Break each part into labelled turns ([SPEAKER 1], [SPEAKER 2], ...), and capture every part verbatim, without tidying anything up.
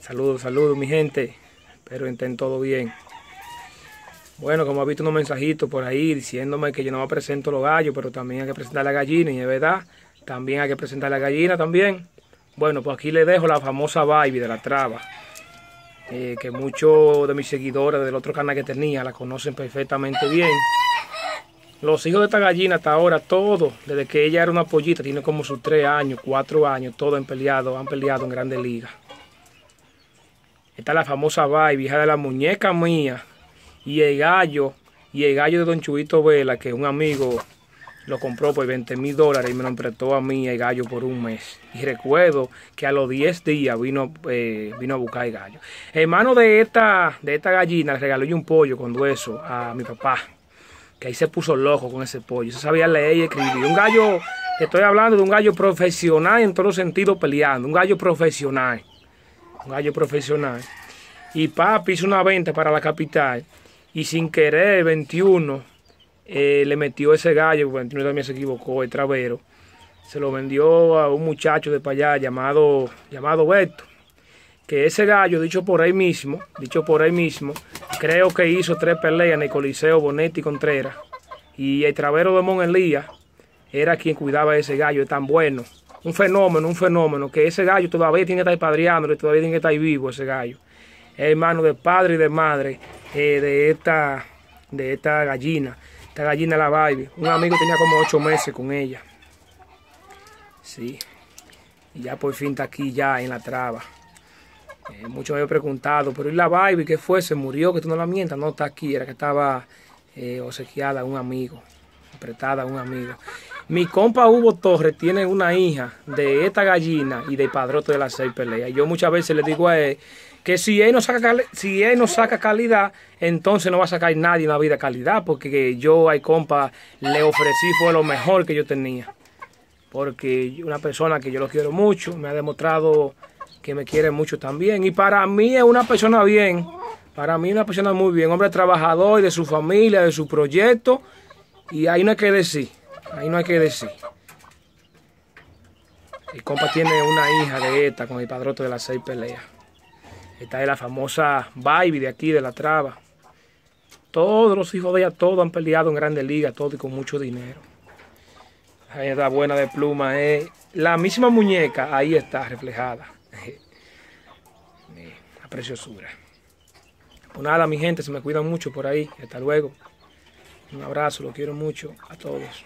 [SPEAKER 1] Saludos, saludos mi gente, espero que estén todo bien. Bueno, como ha visto unos mensajitos por ahí diciéndome que yo no me presento los gallos, pero también hay que presentar la gallina, y es verdad, también hay que presentar la gallina también. Bueno, pues aquí les dejo la famosa Baby de la Traba, eh, que muchos de mis seguidores del otro canal que tenía la conocen perfectamente bien. Los hijos de esta gallina hasta ahora, todos, desde que ella era una pollita, tiene como sus tres años, cuatro años, todos han peleado, han peleado en Grandes Ligas. Esta es la famosa Baby, hija de la muñeca mía, y el gallo, y el gallo de Don Chuito Vela, que un amigo lo compró por veinte mil dólares y me lo prestó a mí el gallo por un mes. Y recuerdo que a los diez días vino, eh, vino a buscar el gallo. Hermano de esta, de esta gallina le regaló yo un pollo con hueso a mi papá, que ahí se puso loco con ese pollo. Se sabía leer y escribir. Un gallo, estoy hablando de un gallo profesional en todos los sentidos peleando. Un gallo profesional. Un gallo profesional. Y papi hizo una venta para la capital. Y sin querer, el veintiuno, eh, le metió ese gallo. El veintiuno también se equivocó, el travero. Se lo vendió a un muchacho de para allá llamado, llamado Beto. Que ese gallo, dicho por ahí mismo, dicho por ahí mismo, creo que hizo tres peleas en el Coliseo Bonetti Contreras. Y el travero de Mon Elías era quien cuidaba de ese gallo, es tan bueno. Un fenómeno, un fenómeno, que ese gallo todavía tiene que estar padreando, todavía tiene que estar vivo ese gallo. Es hermano de padre y de madre eh, de, esta, de esta gallina. Esta gallina la Baby. Un amigo tenía como ocho meses con ella. Sí. Y ya por fin está aquí ya en la Traba. Eh, muchos me han preguntado, pero ¿y la Baby qué fue? ¿Se murió? Que tú no la mientas. No, está aquí. Era que estaba eh, obsequiada a un amigo. Apretada a un amigo. Mi compa Hugo Torres tiene una hija de esta gallina y del padrote de las seis peleas. Yo muchas veces le digo a él que si él no saca, si él no saca calidad, entonces no va a sacar nadie en la vida calidad, porque yo al compa le ofrecí fue lo mejor que yo tenía. Porque una persona que yo lo quiero mucho, me ha demostrado que me quiere mucho también. Y para mí es una persona bien, para mí es una persona muy bien, hombre trabajador, de su familia, de su proyecto, y ahí no hay que decir, ahí no hay que decir. El compa tiene una hija de esta con el padrote de las seis peleas. Esta es la famosa Baby de aquí, de la Traba. Todos los hijos de ella, todos han peleado en Grandes Ligas, todos y con mucho dinero. Ahí está buena de pluma, eh. La misma muñeca, ahí está reflejada. La preciosura. Pues nada, mi gente, se me cuidan mucho por ahí. Hasta luego. Un abrazo, lo quiero mucho a todos.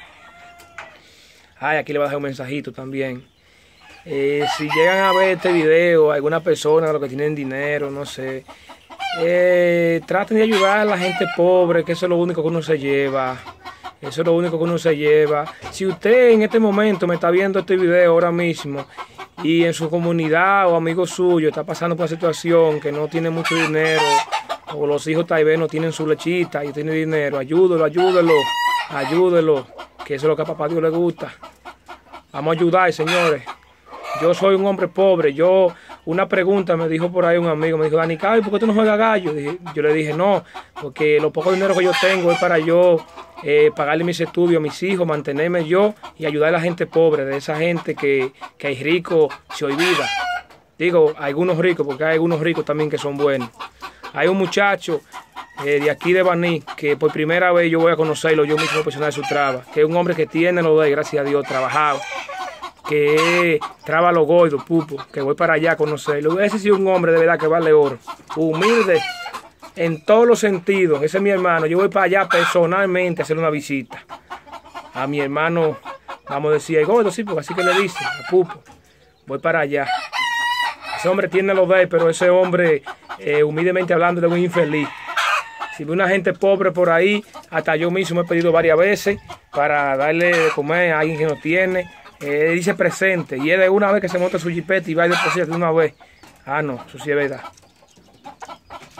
[SPEAKER 1] Ay, aquí le voy a dejar un mensajito también. Eh, si llegan a ver este video, alguna persona, los que tienen dinero, no sé, eh, traten de ayudar a la gente pobre, que eso es lo único que uno se lleva. Eso es lo único que uno se lleva. Si usted en este momento me está viendo este video ahora mismo y en su comunidad o amigo suyo está pasando por una situación que no tiene mucho dinero, o los hijos tal vez no tienen su lechita y tiene dinero, ayúdelo, ayúdelo, ayúdelo, que eso es lo que a papá Dios le gusta. Vamos a ayudar, señores. Yo soy un hombre pobre. Yo, una pregunta me dijo por ahí un amigo, me dijo, Dani Cavi, ¿por qué tú no juegas gallo? Yo le dije, no, porque lo poco dinero que yo tengo es para yo eh, pagarle mis estudios a mis hijos, mantenerme yo y ayudar a la gente pobre, de esa gente que, que hay ricos se olvida. Digo, algunos ricos, porque hay algunos ricos también que son buenos. Hay un muchacho eh, de aquí de Baní, que por primera vez yo voy a conocerlo, yo mismo personal de su traba, que es un hombre que tiene lo de, gracias a Dios, trabajado, que traba los gordos, pupo, que voy para allá a conocerlo. Ese sí es un hombre de verdad que vale oro, humilde en todos los sentidos. Ese es mi hermano. Yo voy para allá personalmente a hacer una visita a mi hermano, vamos a decir, el gordo, sí, porque así que le dicen, a pupo. Voy para allá. Ese hombre tiene lo de él, pero ese hombre, eh, humildemente hablando, es un infeliz. Si ve una gente pobre por ahí, hasta yo mismo he pedido varias veces para darle de comer a alguien que no tiene. Eh, dice presente, y es de una vez que se monta su jipeta y va a depositar de una vez. Ah, no, eso sí es verdad.